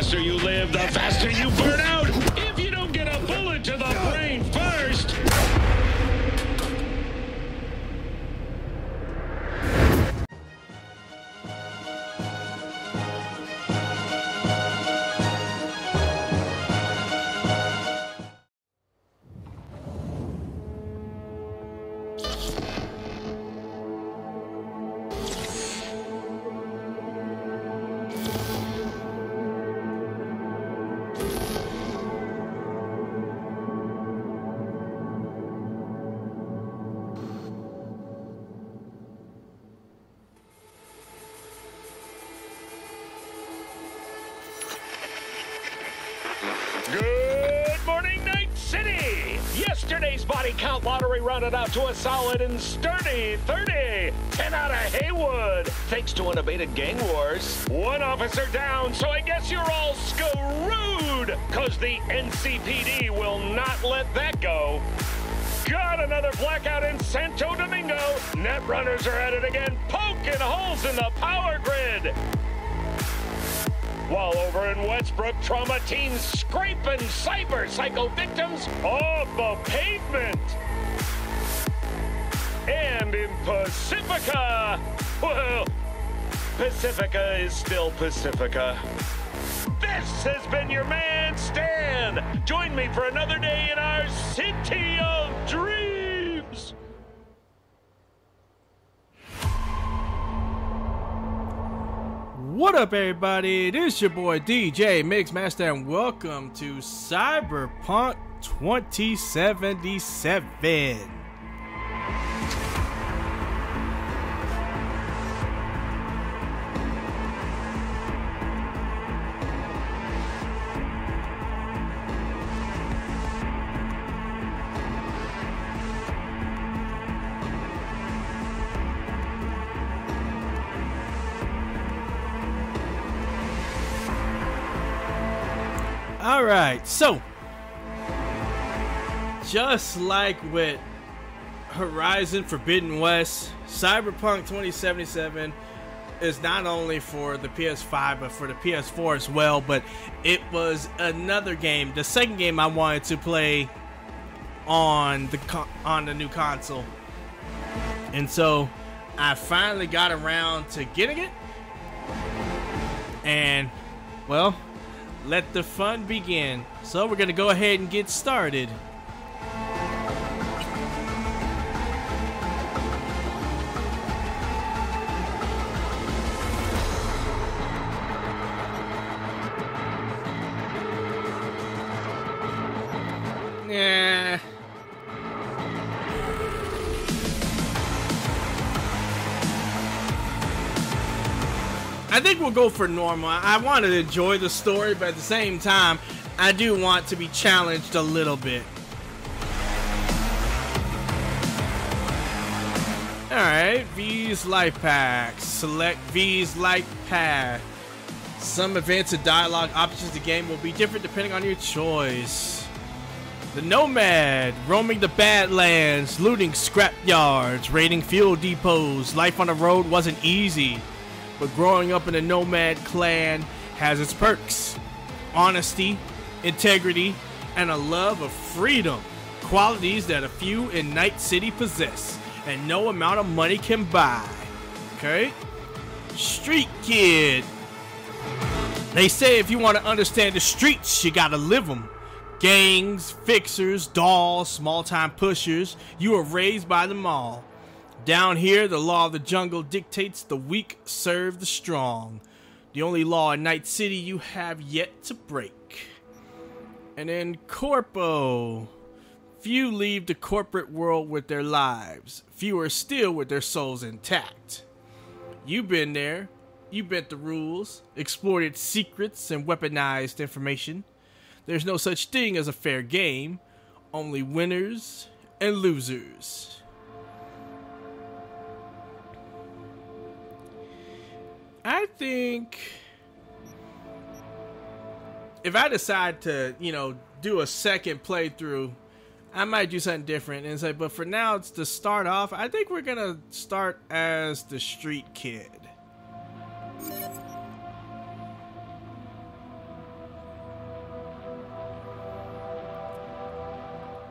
faster you live, the faster you burn out. If you don't get a bullet to the brain first. Good morning, Night City! Yesterday's body count lottery rounded out to a solid and sturdy 30. 10 out of Haywood, thanks to unabated gang wars. One officer down, so I guess you're all screwed, cause the NCPD will not let that go. Got another blackout in Santo Domingo. Net runners are at it again, poking holes in the power grid. While over in Westbrook, trauma teens scraping cyber psycho victims off the pavement. And in Pacifica, well, Pacifica is still Pacifica. This has been your man, Stan. Join me for another day in our city of dreams. What up, everybody? This is your boy DJ Mixmaster, and welcome to Cyberpunk 2077. Alright, so just like with Horizon Forbidden West, Cyberpunk 2077 is not only for the PS5 but for the PS4 as well. But it was another game, the second game I wanted to play on the new console, and so I finally got around to getting it, and well, let the fun begin. So we're gonna go ahead and get started. Yeah. I think we'll go for normal. I want to enjoy the story, but at the same time, I do want to be challenged a little bit. Alright, V's Life Pack. Select V's Life Pack. Some events and dialogue options of the game will be different depending on your choice. The Nomad, roaming the Badlands, looting scrap yards, raiding fuel depots. Life on the road wasn't easy, but growing up in a nomad clan has its perks. Honesty, integrity, and a love of freedom. Qualities that a few in Night City possess, and no amount of money can buy. Okay? Street Kid. They say if you want to understand the streets, you gotta live them. Gangs, fixers, dolls, small-time pushers, you are raised by them all. Down here, the law of the jungle dictates the weak serve the strong. The only law in Night City you have yet to break. And then Corpo. Few leave the corporate world with their lives. Fewer still with their souls intact. You've been there. You bent the rules, exploited secrets, and weaponized information. There's no such thing as a fair game. Only winners and losers. I think if I decide to, do a second playthrough, I might do something different and say, but for now, it's to start off, I think we're gonna start as the Street Kid.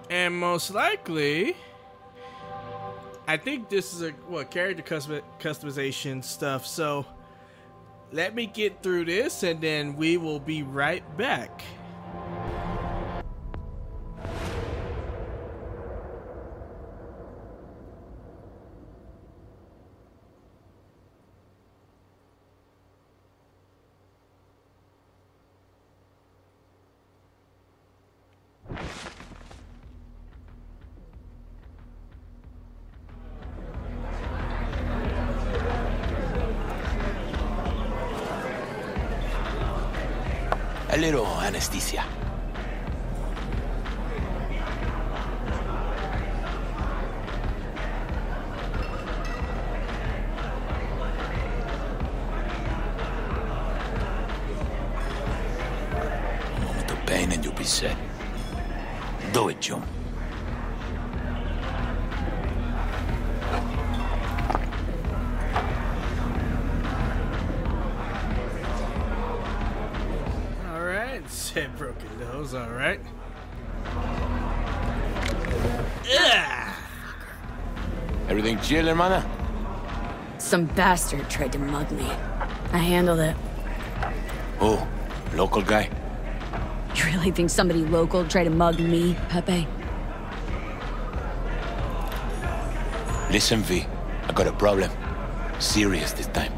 And most likely, I think this is a character customization stuff. So let me get through this and then we will be right back. A little anesthesia. A moment of pain and you'll be set. Do it, June. Said broken nose, alright. Everything chill, hermana? Some bastard tried to mug me. I handled it. Oh, local guy? You really think somebody local tried to mug me, Pepe? Listen, V. I got a problem. Serious this time.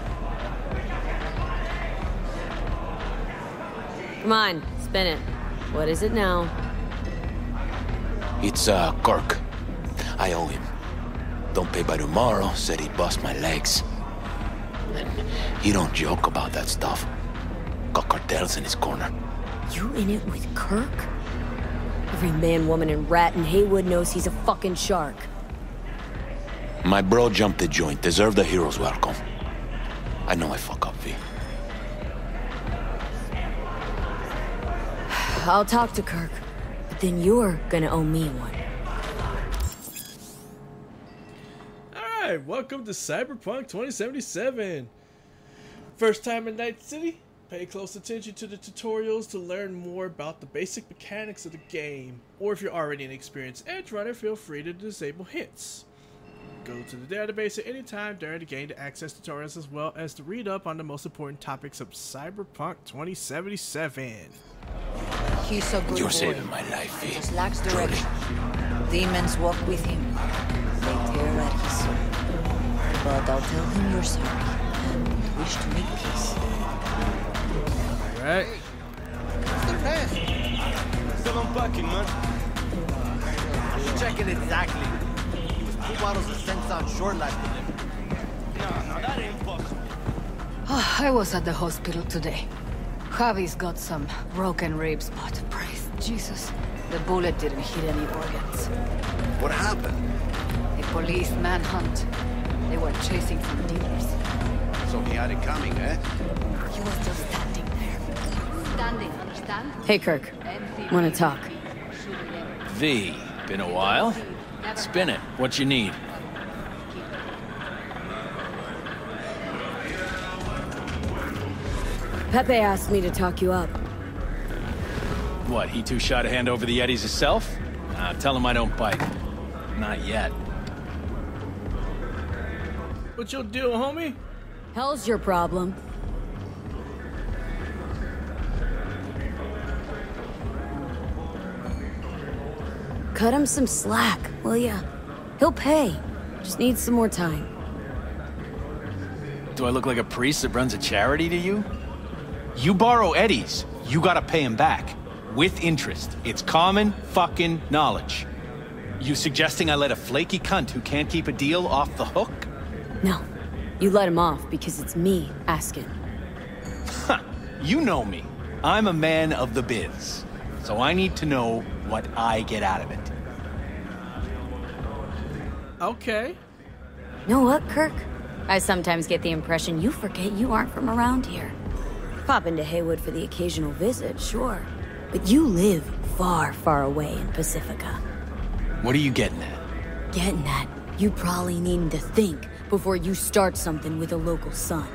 Come on, spin it. What is it now? It's, Kirk. I owe him. Don't pay by tomorrow, said he'd bust my legs. And he don't joke about that stuff. Got cartels in his corner. You in it with Kirk? Every man, woman, and rat in Haywood knows he's a fucking shark. My bro jumped the joint. Deserved a hero's welcome. I know I fuck up, V. I'll talk to Kirk, but then you're gonna owe me one. Alright, welcome to Cyberpunk 2077. First time in Night City? Pay close attention to the tutorials to learn more about the basic mechanics of the game. Or if you're already an experienced edge runner, feel free to disable hints. Go to the database at any time during the game to access tutorials as well as to read up on the most important topics of Cyberpunk 2077. He's a good You're boy. saving my life, V. Just lacks direction. Demons walk with him. They tear at his soul. But I'll tell him you're sorry and wish to make peace. Alright. The best. Still unpacking, man. Checking exactly. He was 2 bottles of Sense short last with him. No, that ain't possible. Oh, I was at the hospital today. Javi's got some broken ribs, but praise Jesus, the bullet didn't hit any organs. What happened? A police manhunt. They were chasing some dealers. So he had it coming, eh? He was just standing there. Standing, understand? Hey, Kirk. Wanna talk? V, been a while. Spin it. What you need? Pepe asked me to talk you up. What, he too shy to hand over the Yetis himself? Tell him I don't bite. Not yet. What you'll do, homie? Hell's your problem. Cut him some slack, will ya? He'll pay. Just needs some more time. Do I look like a priest that runs a charity to you? You borrow Eddie's, you gotta pay him back. With interest. It's common fucking knowledge. You suggesting I let a flaky cunt who can't keep a deal off the hook? No. You let him off because it's me asking. Ha! You know me. I'm a man of the biz. So I need to know what I get out of it. Okay. Know what, Kirk? I sometimes get the impression you forget you aren't from around here. Pop into Haywood for the occasional visit, sure. But you live far, far away in Pacifica. What are you getting at? Getting at, you probably needing to think before you start something with a local son.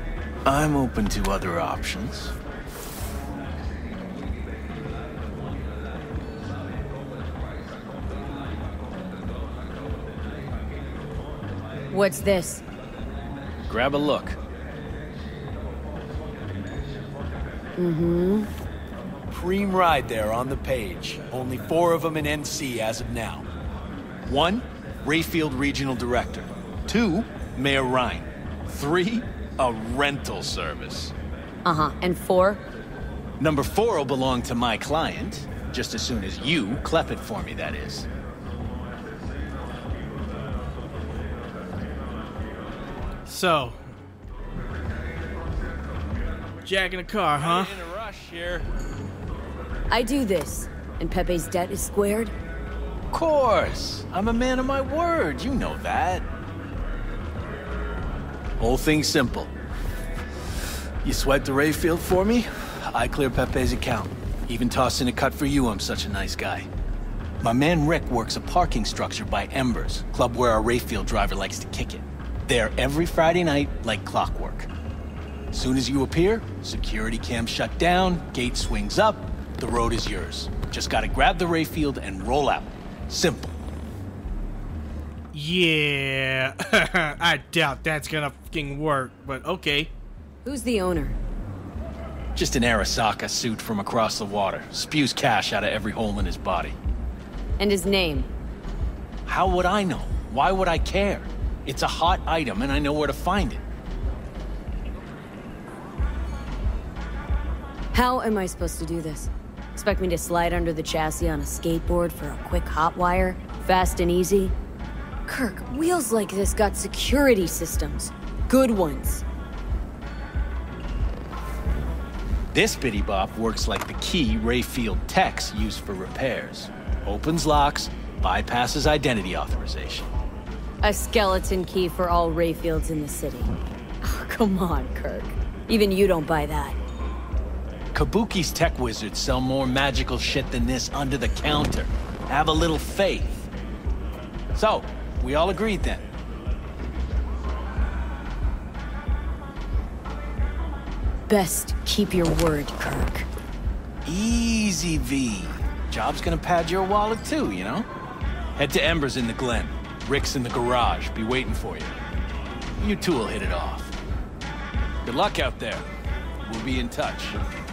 I'm open to other options. What's this? Grab a look. Mm-hmm. Cream ride there on the page. Only 4 of them in NC as of now. 1, Rayfield Regional Director. 2, Mayor Ryan. 3, a rental service. Uh-huh. And 4? Number 4 will belong to my client, just as soon as you clep it for me, that is. So, Jack in a car, huh? In a rush here. I do this, and Pepe's debt is squared? Of course. I'm a man of my word. You know that. Whole thing's simple. You swipe the Rayfield for me, I clear Pepe's account. Even toss in a cut for you, I'm such a nice guy. My man Rick works a parking structure by Embers, club where our Rayfield driver likes to kick it. There every Friday night, like clockwork. Soon as you appear, security cam shut down, gate swings up, the road is yours. Just gotta grab the Rayfield and roll out. Simple. Yeah. I doubt that's gonna fucking work, but okay. Who's the owner? Just an Arasaka suit from across the water. Spews cash out of every hole in his body. And his name? How would I know? Why would I care? It's a hot item and I know where to find it. How am I supposed to do this? Expect me to slide under the chassis on a skateboard for a quick hot wire? Fast and easy? Kirk, wheels like this got security systems. Good ones. This bitty bop works like the key Rayfield techs use for repairs. Opens locks, bypasses identity authorization. A skeleton key for all Rayfields in the city. Oh, come on, Kirk. Even you don't buy that. Kabuki's tech wizards sell more magical shit than this under the counter. Have a little faith. So, we all agreed then. Best keep your word, Kirk. Easy, V. Job's gonna pad your wallet too, you know? Head to Embers in the Glen. Rick's in the garage. Be waiting for you. You two will hit it off. Good luck out there. We'll be in touch.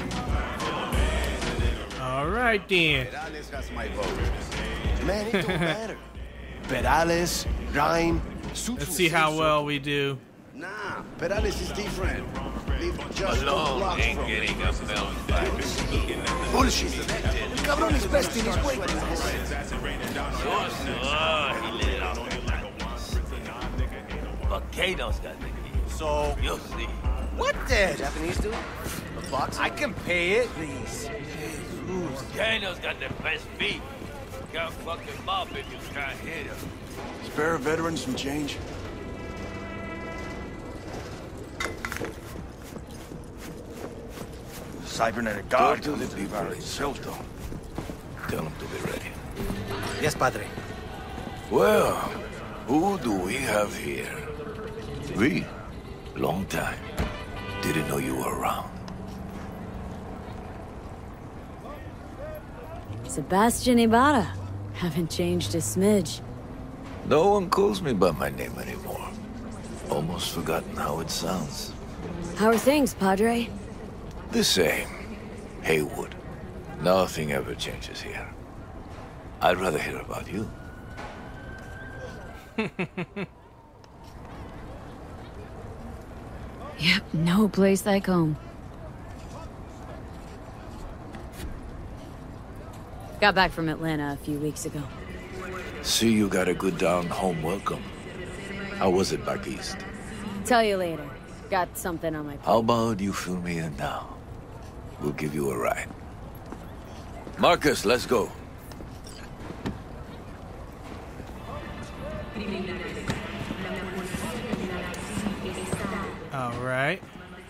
Alright then. Perales has my vote. Man, it don't matter. Perales, Ryan, Let's see how well we do. Nah, Perales is different. Live just Alone blocks ain't from getting a belt back. bullshit. El cabrón is best in his way. Volcano's got the key. So, You'll see. what the? Japanese dude? A box? I can pay it. Please. Volcano's got the best feet. Can't fuck him up if you can't hit him. Spare veterans some change. Cybernetic guard to the people in Celto. Tell him to be ready. Yes, Padre. Well, who do we have here? We? Long time. Didn't know you were around. Sebastian Ibarra. Haven't changed a smidge. No one calls me by my name anymore. Almost forgotten how it sounds. How are things, Padre? The same. Haywood. Nothing ever changes here. I'd rather hear about you. Yep, no place like home. Got back from Atlanta a few weeks ago. See, you got a good down-home welcome. How was it back east? Tell you later. Got something on my plate. How about you fill me in now? We'll give you a ride. Marcus, let's go. All right.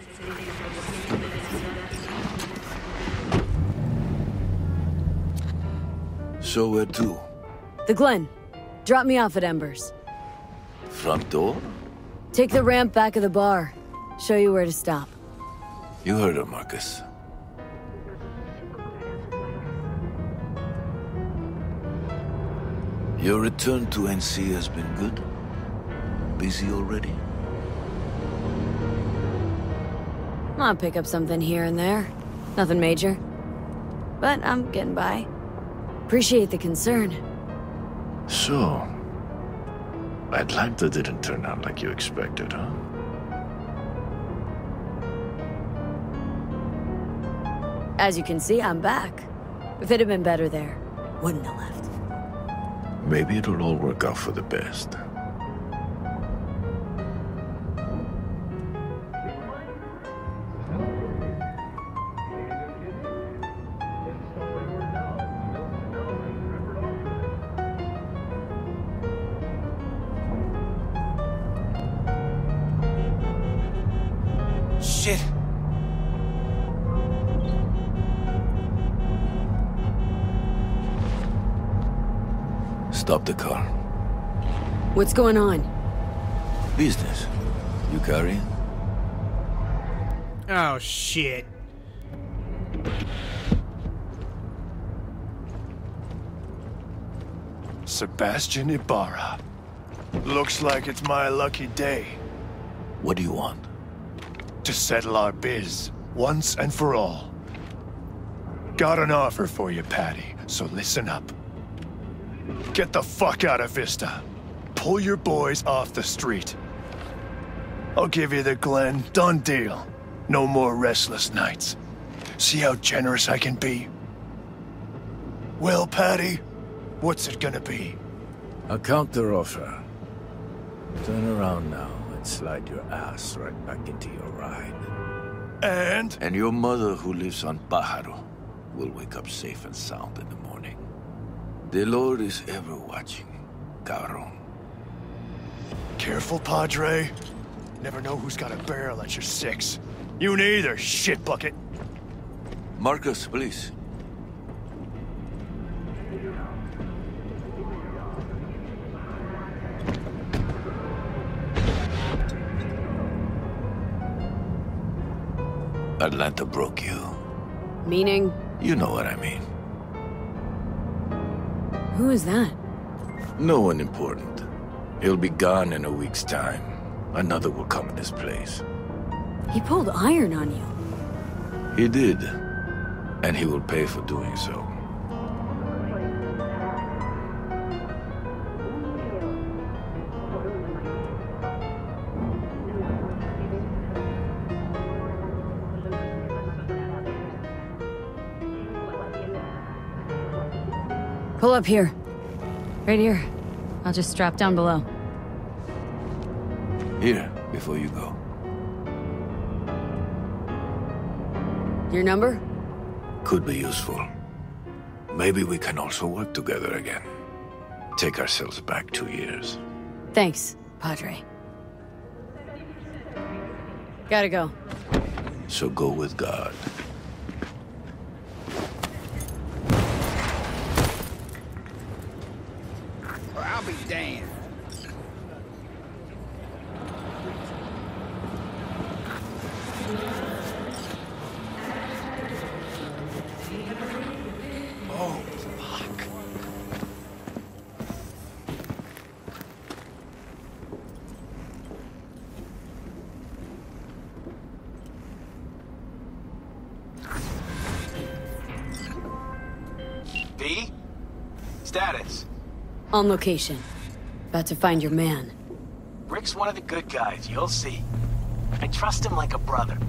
So where to? The Glen. Drop me off at Embers. Front door? Take the ramp back of the bar. Show you where to stop. You heard her, Marcus. Your return to NC has been good? busy already? I'll pick up something here and there. Nothing major. But I'm getting by. Appreciate the concern. So, Atlanta didn't turn out like you expected, huh? As you can see, I'm back. If it had been better there, wouldn't have left. Maybe it'll all work out for the best. Shit. Stop the car. What's going on? Business. You carrying? Oh, shit. Sebastian Ibarra. Looks like it's my lucky day. What do you want? To settle our biz, once and for all. Got an offer for you, Patty, so listen up. Get the fuck out of Vista. Pull your boys off the street. I'll give you the Glen, done deal. No more restless nights. See how generous I can be? Well, Patty, what's it gonna be? A counter offer. Turn around now and slide your ass right back into your ride. And your mother, who lives on Pájaro, will wake up safe and sound in the morning. The Lord is ever watching, cabrón. careful, Padre. Never know who's got a barrel at your six. You neither, shit bucket. Marcus, please. Atlanta broke you. Meaning? You know what I mean. Who is that? No one important. He'll be gone in a week's time. Another will come in his place. He pulled iron on you. He did. And he will pay for doing so. Pull up here. Right here. I'll just strap down below. Here, before you go. Your number? Could be useful. Maybe we can also work together again. Take ourselves back 2 years. Thanks, Padre. Gotta go. So go with God. I'll be damned. Oh, fuck. V? Status? On location. About to find your man. Rick's one of the good guys, you'll see. I trust him like a brother.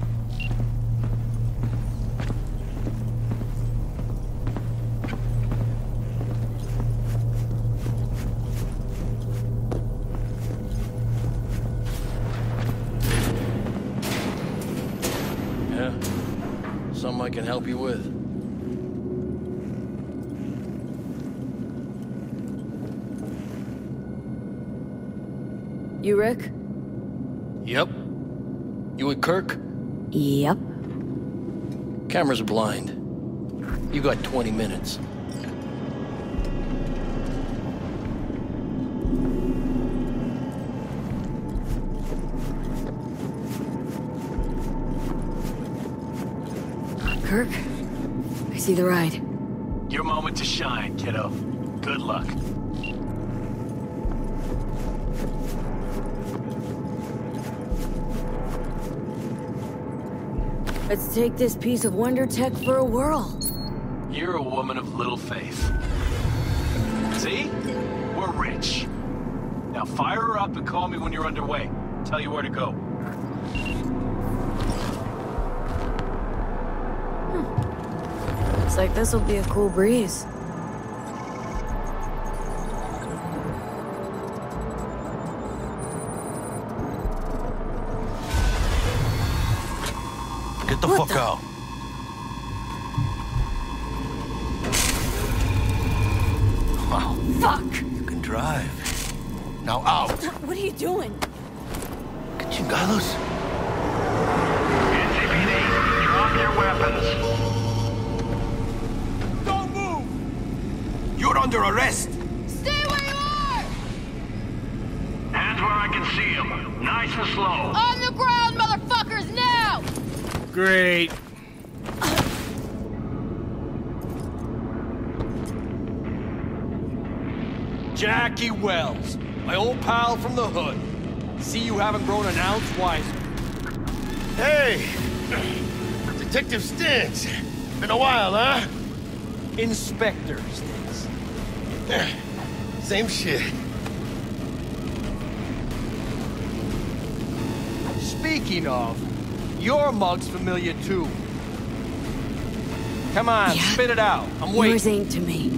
Yeah? Something I can help you with. You, Rick? Yep. You with Kirk? Yep. Cameras are blind. You got 20 minutes. Kirk? I see the ride. Your moment to shine, kiddo. Good luck. Let's take this piece of wonder tech for a whirl. You're a woman of little faith. See? We're rich. Now fire her up and call me when you're underway. Tell you where to go. Looks like this'll be a cool breeze. Get the fuck out. Oh, fuck! You can drive. Now out. What are you doing? Que chingados? NCPD, drop your weapons. Don't move! You're under arrest. Stay where you are! Hands where I can see them. Nice and slow. On the ground, motherfuckers, now! Great. Jackie Wells, my old pal from the hood. See you haven't grown an ounce wiser. Hey! Detective Stintz. Been a while, huh? Inspector Stintz. Same shit. Speaking of, your mug's familiar too. Come on, Yeah. spit it out. I'm waiting. Yours ain't to me.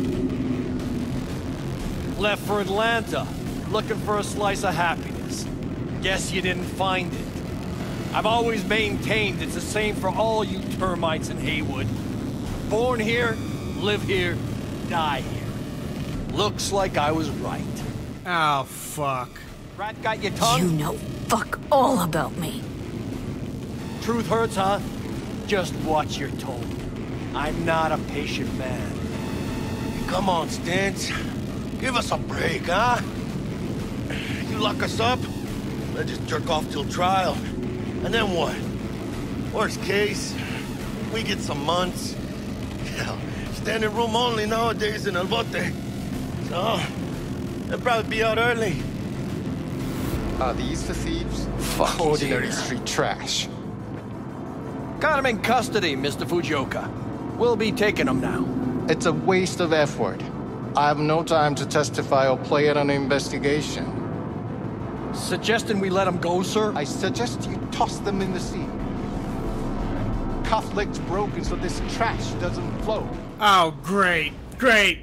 Left for Atlanta, looking for a slice of happiness. Guess you didn't find it. I've always maintained it's the same for all you termites in Haywood. Born here, live here, die here. Looks like I was right. Oh, fuck. Rat got your tongue? You know fuck all about me. Truth hurts, huh? Just watch your tone. I'm not a patient man. Come on, Stintz. Give us a break, huh? You lock us up, let's just jerk off till trial. And then what? Worst case, we get some months. Hell, standing room only nowadays in El Bote. So, they'll probably be out early. Are these the thieves? Fuck ordinary street trash. Got him in custody, Mr. Fujioka. We'll be taking him now. It's a waste of effort. I have no time to testify or play at an investigation. Suggesting we let him go, sir? I suggest you toss them in the sea. Cuff leg's broken so this trash doesn't flow. Oh, great. Great.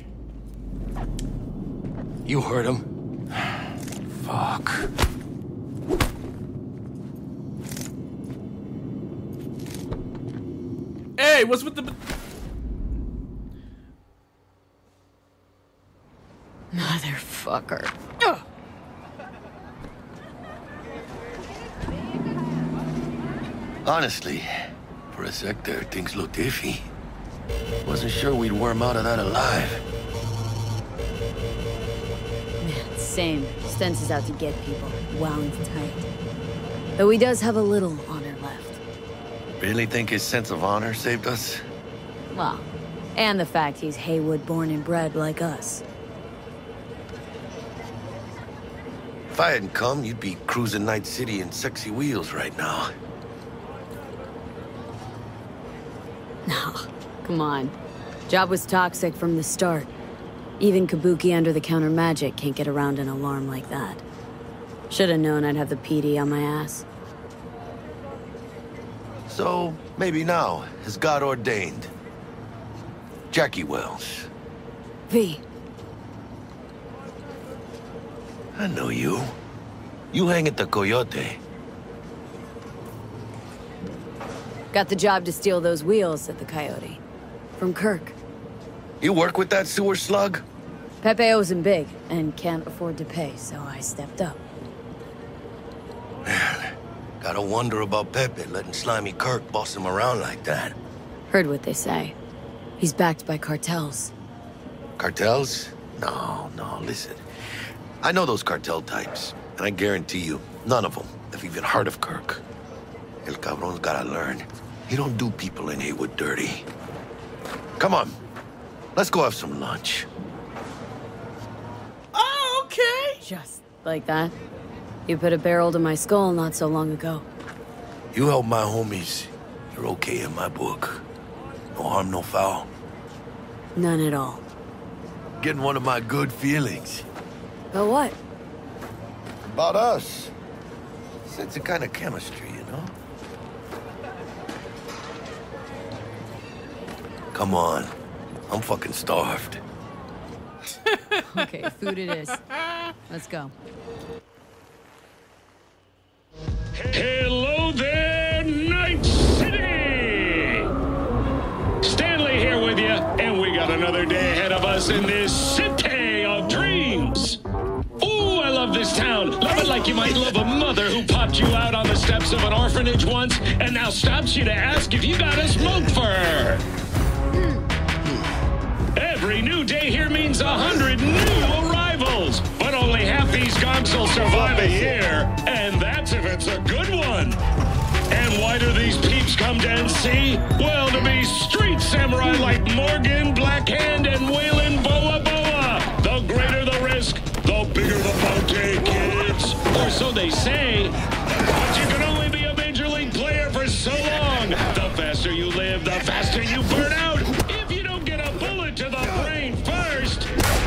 You heard him. Fuck. Hey, what's with the... Motherfucker. Ugh. Honestly, for a sec there, things looked iffy. Wasn't sure we'd worm out of that alive. Man, same. Stentz is out to get people. Wound tight. Though he does have a little honor left. Really think his sense of honor saved us? Well, and the fact he's Haywood born and bred like us. If I hadn't come, you'd be cruising Night City in sexy wheels right now. No, come on. Job was toxic from the start. Even Kabuki under-the-counter magic can't get around an alarm like that. Should've known I'd have the PD on my ass. So, maybe now, as God ordained. Jackie Wells. V. I know you. You hang at the Coyote. Got the job to steal those wheels at the Coyote. From Kirk. You work with that sewer slug? Pepe owes him big, and can't afford to pay, so I stepped up. Man, gotta wonder about Pepe letting slimy Kirk boss him around like that. Heard what they say. He's backed by cartels. Cartels? No, listen. I know those cartel types, and I guarantee you, none of them have even heard of Kirk. El cabron's gotta learn. He don't do people in Haywood dirty. Come on, let's go have some lunch. Oh, okay. Just like that. You put a barrel to my skull not so long ago. You help my homies, You're okay in my book. No harm, no foul. None at all. Getting one of my good feelings. But what? About us. It's a kind of chemistry, you know? Come on. I'm fucking starved. Okay, food it is. Let's go. Hello there, Night City! Stanley here with you, and we got another day ahead of us in this city of dreams. Ooh, I love this town. Love it like you might love a mother who popped you out on the steps of an orphanage once and now stops you to ask if you got a smoke for her. Every new day here means 100 new arrivals, but only half these gonks will survive a year, and that's if it's a good one. And why do these peeps come to NC? Well, to be street samurai like Morgan, Blackhand, and Waylon Boa Boa. The greater the risk, the bigger the bounty, kids. Or so they say. But you can only be a major league player for so long. The faster you live, the faster you burn out. If you don't get a bullet to the brain first.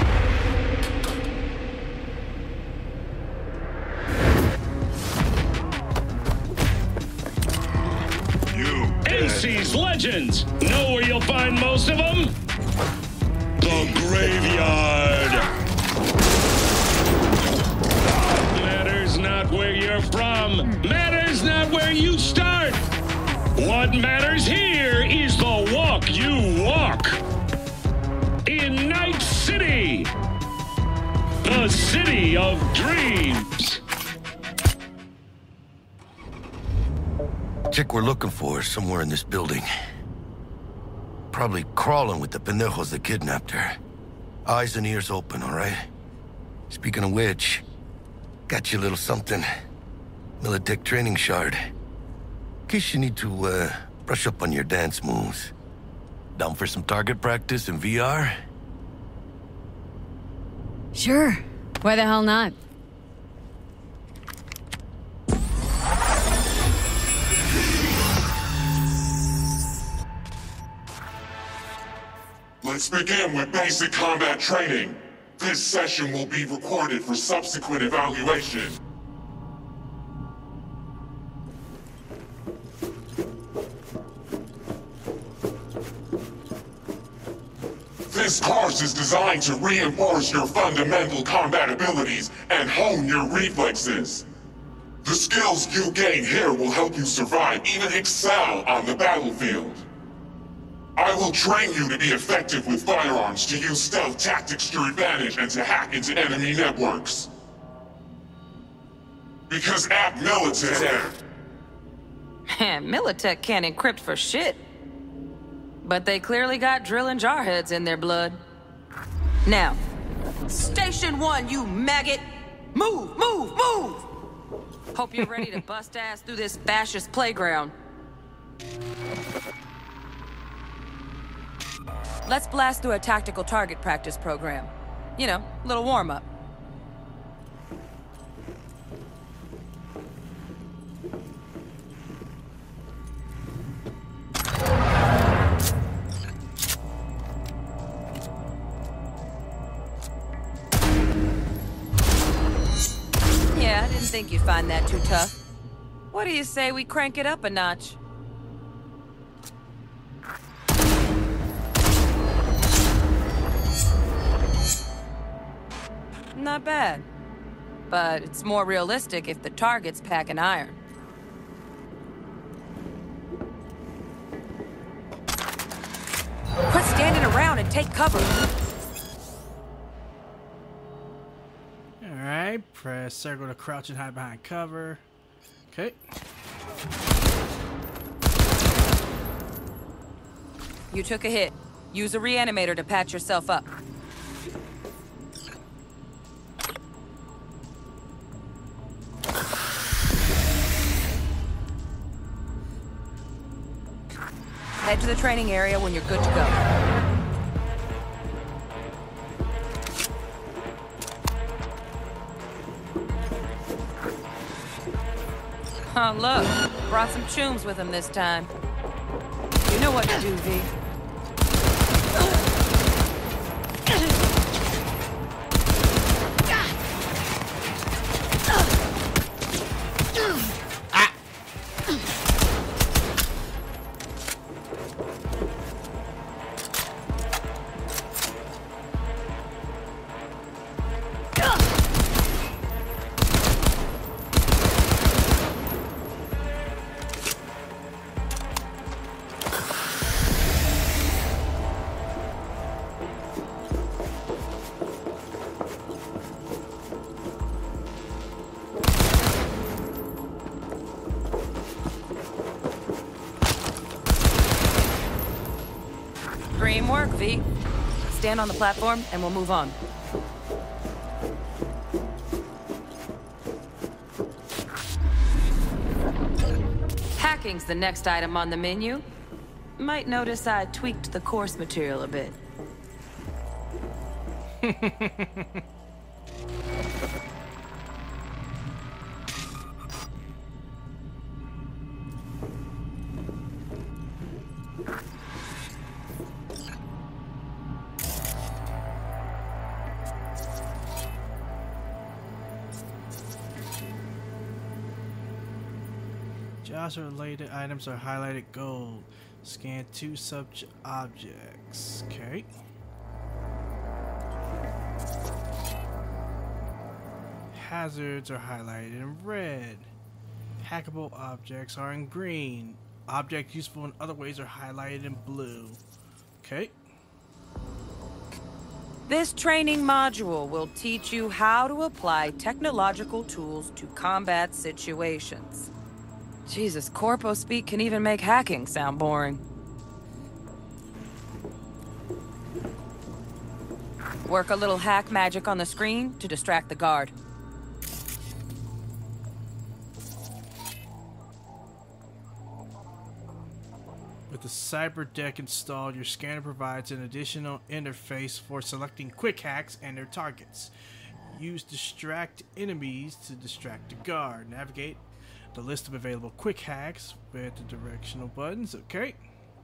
NC's legends. Know where you'll find most of them? The graveyard. Matters not where you're from. Matters not where you start. What matters here is the walk you walk. In Night City. The city of dreams. Chick we're looking for is somewhere in this building. Probably crawling with the pendejos that kidnapped her. Eyes and ears open, all right? Speaking of which, got you a little something. Militech training shard. In case you need to, brush up on your dance moves. Down for some target practice in VR? Sure. Why the hell not? Let's begin with basic combat training. This session will be recorded for subsequent evaluation. This course is designed to reinforce your fundamental combat abilities and hone your reflexes. The skills you gain here will help you survive, even excel on the battlefield. I will train you to be effective with firearms, to use stealth tactics to your advantage, and to hack into enemy networks. Because at Militech... Militech can't encrypt for shit. But they clearly got drill and jarheads in their blood. Now, Station 1, you maggot! Move, move, move! Hope you're ready to bust ass through this fascist playground. Let's blast through a tactical target practice program. You know, a little warm-up. Yeah, I didn't think you'd find that too tough. What do you say we crank it up a notch? Not bad. But it's more realistic if the target's packing iron. Quit standing around and take cover. Alright, press circle to crouch and hide behind cover. Okay. You took a hit. Use a reanimator to patch yourself up. Head to the training area when you're good to go. Oh, look. Brought some chooms with him this time. know what to do, V. Dream work, V. Stand on the platform and we'll move on. Hacking's the next item on the menu. Might notice I tweaked the course material a bit. JAWS-related items are highlighted gold. Scan 2 sub-objects. Okay. Hazards are highlighted in red. Hackable objects are in green. Objects useful in other ways are highlighted in blue. Okay. This training module will teach you how to apply technological tools to combat situations. Jesus, corpo speak can even make hacking sound boring. Work a little hack magic on the screen to distract the guard. With the Cybernetic installed, your scanner provides an additional interface for selecting quick hacks and their targets. Use distract enemies to distract the guard. Navigate the list of available quick hacks with the directional buttons. Okay.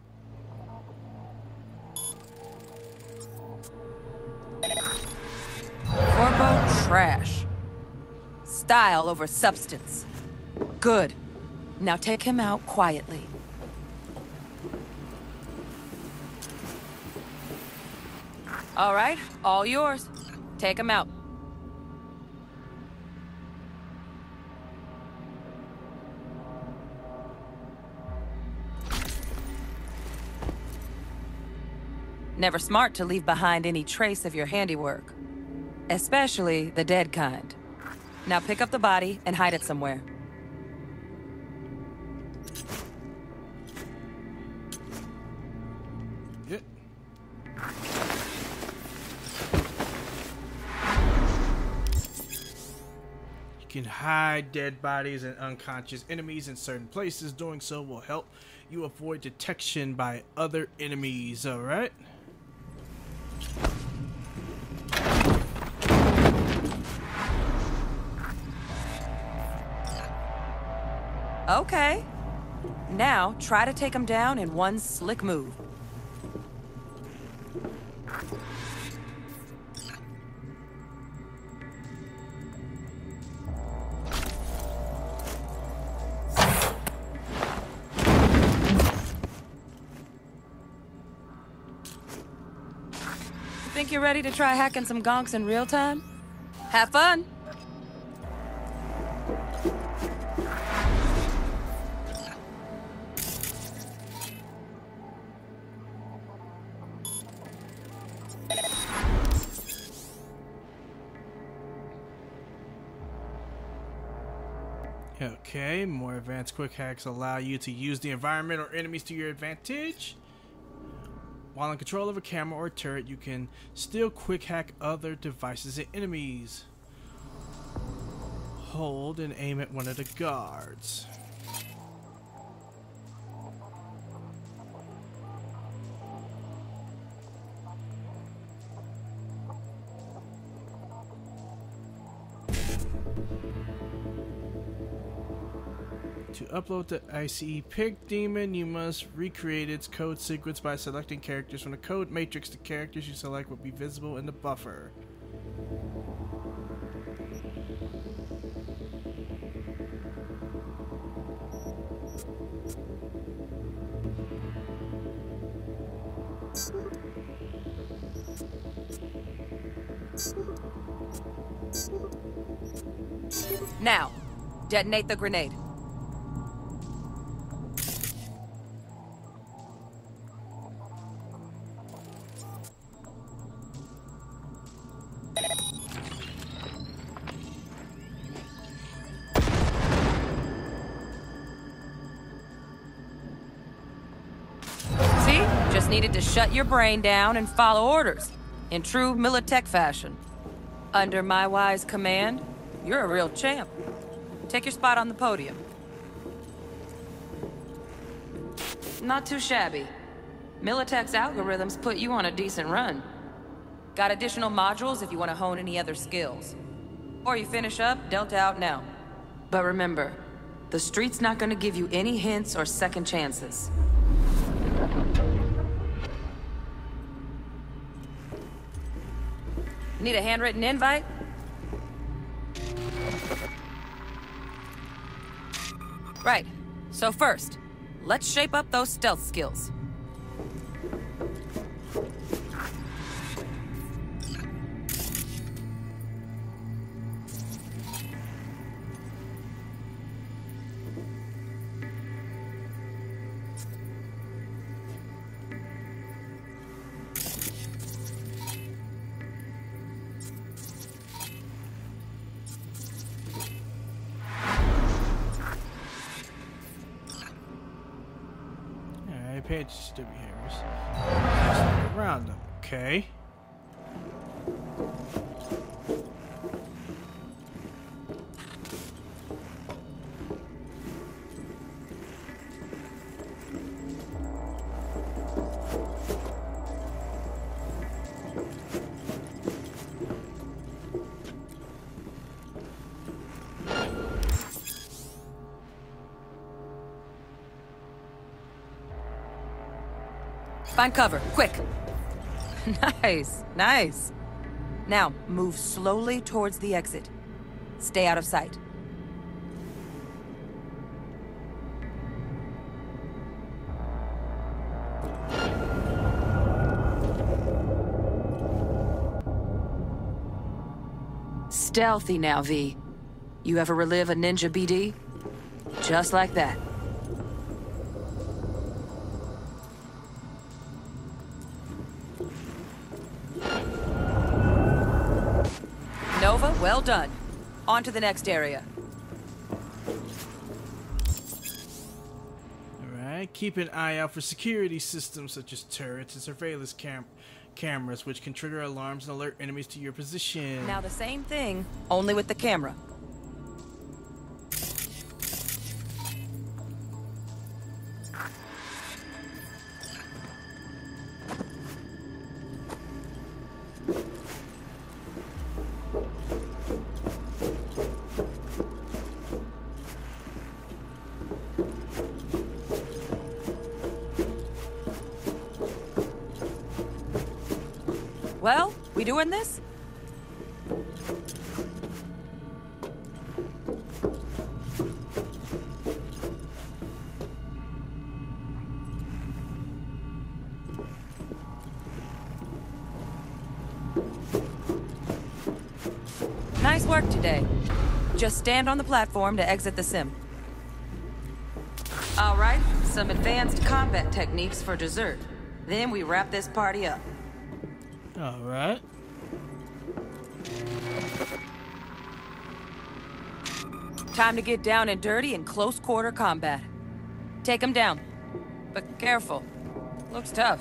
Corpo trash. Style over substance. Good. Now take him out quietly. All right, all yours. Take him out. Never smart to leave behind any trace of your handiwork. Especially the dead kind. Now pick up the body and hide it somewhere. Yep. You can hide dead bodies and unconscious enemies in certain places. Doing so will help you avoid detection by other enemies, alright? Okay. Now, try to take him down in one slick move. Think you're ready to try hacking some gonks in real time? Have fun! Okay, more advanced quick hacks allow you to use the environment or enemies to your advantage. While in control of a camera or turret, you can still quick hack other devices and enemies. Hold and aim at one of the guards. To upload the ICE Pig Demon, you must recreate its code sequence by selecting characters from the code matrix. The characters you select will be visible in the buffer. Now, detonate the grenade. See? Just needed to shut your brain down and follow orders. In true Militech fashion. Under my wise command, you're a real champ. Take your spot on the podium. Not too shabby. Militech's algorithms put you on a decent run. Got additional modules if you want to hone any other skills. Or you finish up, Delta out now. But remember, the street's not gonna give you any hints or second chances. Need a handwritten invite? Right. So first, let's shape up those stealth skills. Pay attention to behaviors. Around them, okay. Find cover, quick. Nice, nice. Now, move slowly towards the exit. Stay out of sight. Stealthy now, V. You ever relive a ninja BD? Just like that. Nova, well done. On to the next area. Alright, keep an eye out for security systems such as turrets and surveillance cameras, which can trigger alarms and alert enemies to your position. Now the same thing, only with the camera. Well, we doing this? Nice work today. Just stand on the platform to exit the sim. All right, some advanced combat techniques for dessert. Then we wrap this party up. All right. Time to get down and dirty in close quarter combat. Take him down. But careful. Looks tough.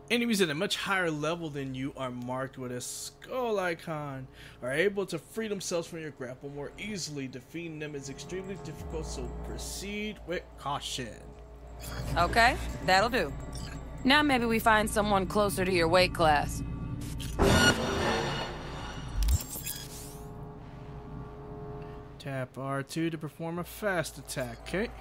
Enemies at a much higher level than you are marked with a skull icon, are able to free themselves from your grapple more easily. Defeating them is extremely difficult, so proceed with caution. Okay, that'll do. Now maybe we find someone closer to your weight class. Tap R2 to perform a fast attack, okay?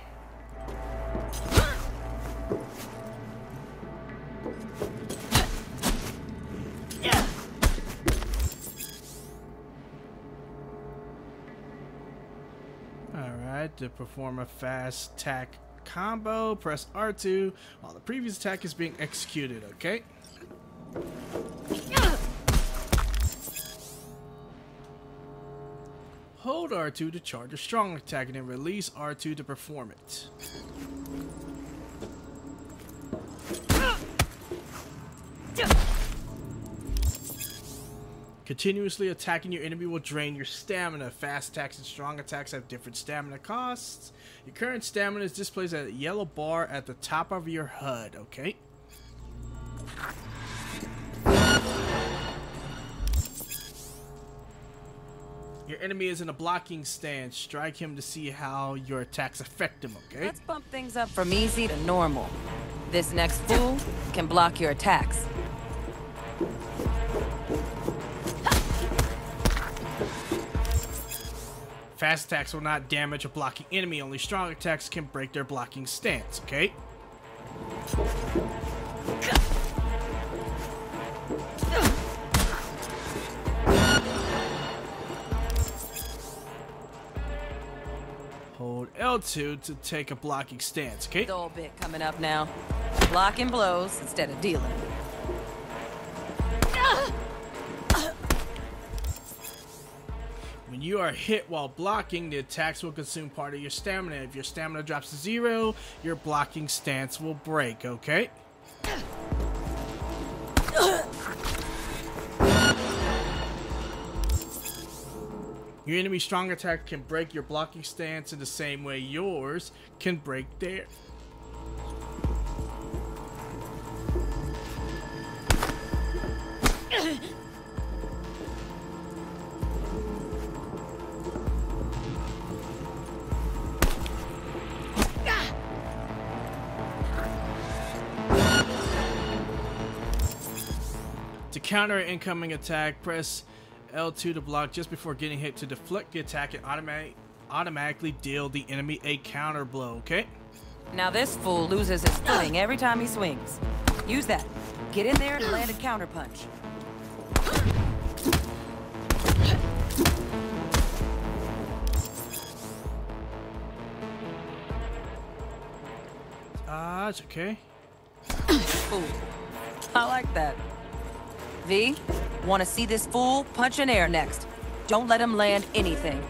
Alright, to perform a fast attack combo, press R2 while the previous attack is being executed, okay? Hold R2 to charge a strong attack and then release R2 to perform it. Continuously attacking your enemy will drain your stamina. Fast attacks and strong attacks have different stamina costs. Your current stamina is displayed as a yellow bar at the top of your HUD, okay? Your enemy is in a blocking stance. Strike him to see how your attacks affect him, okay? Let's bump things up from easy to normal. This next fool can block your attacks. Fast attacks will not damage a blocking enemy. Only strong attacks can break their blocking stance, okay? Hold L2 to take a blocking stance, okay? Dull bit coming up now. Blocking blows instead of dealing. When you are hit while blocking, the attacks will consume part of your stamina. If your stamina drops to 0, your blocking stance will break, okay? Your enemy's strong attack can break your blocking stance in the same way yours can break theirs. To counter an incoming attack, press L2 to block just before getting hit to deflect the attack and automatically deal the enemy a counter blow, okay? Now this fool loses his footing every time he swings. Use that. Get in there and land a counter punch. It's okay. Ooh, I like that. V, want to see this fool punch in air next. Don't let him land anything.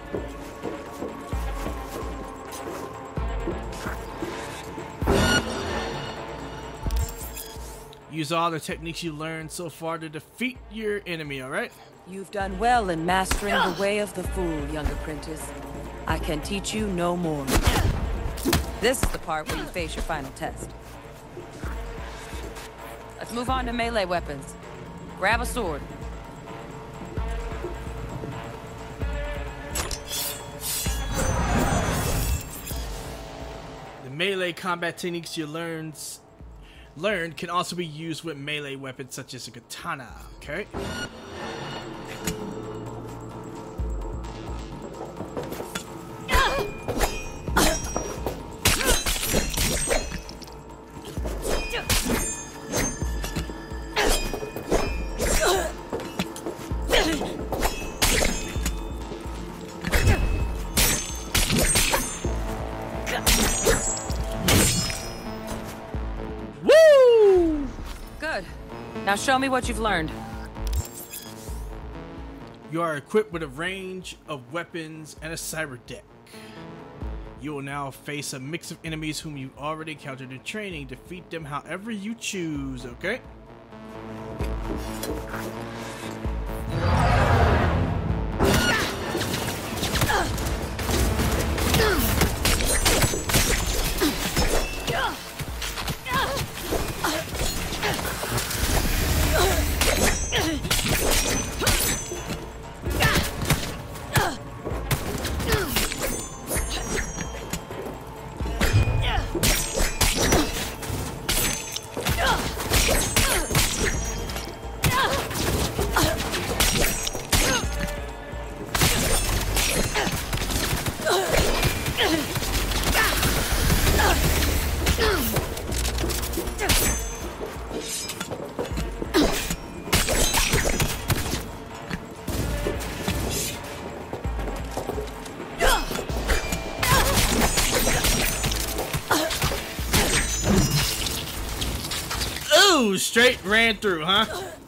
Use all the techniques you learned so far to defeat your enemy, alright? You've done well in mastering the way of the fool, young apprentice. I can teach you no more. This is the part where you face your final test. Let's move on to melee weapons. Grab a sword. The melee combat techniques you learned can also be used with melee weapons such as a katana, okay? Now show me what you've learned. You are equipped with a range of weapons and a cyber deck. You will now face a mix of enemies whom you've already encountered in training. Defeat them however you choose, okay? straight ran through, huh?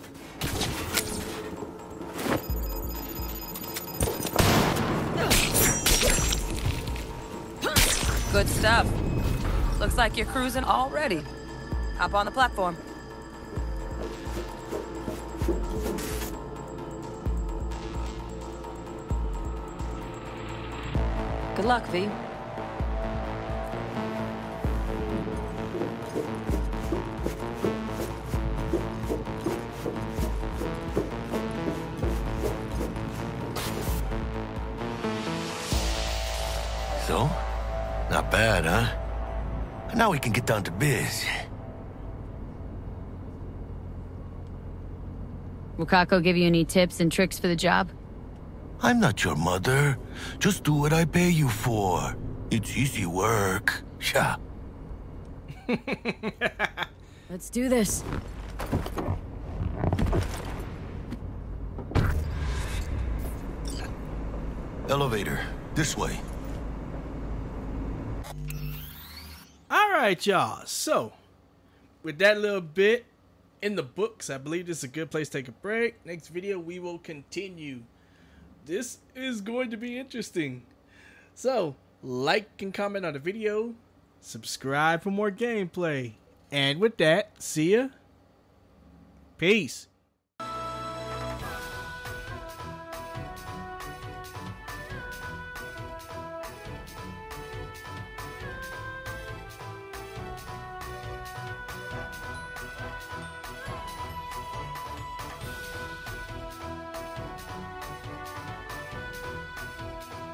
Good stuff. Looks like you're cruising already. Hop on the platform. Good luck, V. So? Not bad, huh? Now we can get down to biz. Will Kako give you any tips and tricks for the job? I'm not your mother. Just do what I pay you for. It's easy work. Yeah. Let's do this. Elevator. This way. Alright, y'all. So, with that little bit in the books, I believe this is a good place to take a break. Next video, we will continue. This is going to be interesting. So, like and comment on the video. Subscribe for more gameplay. And with that, see ya. Peace.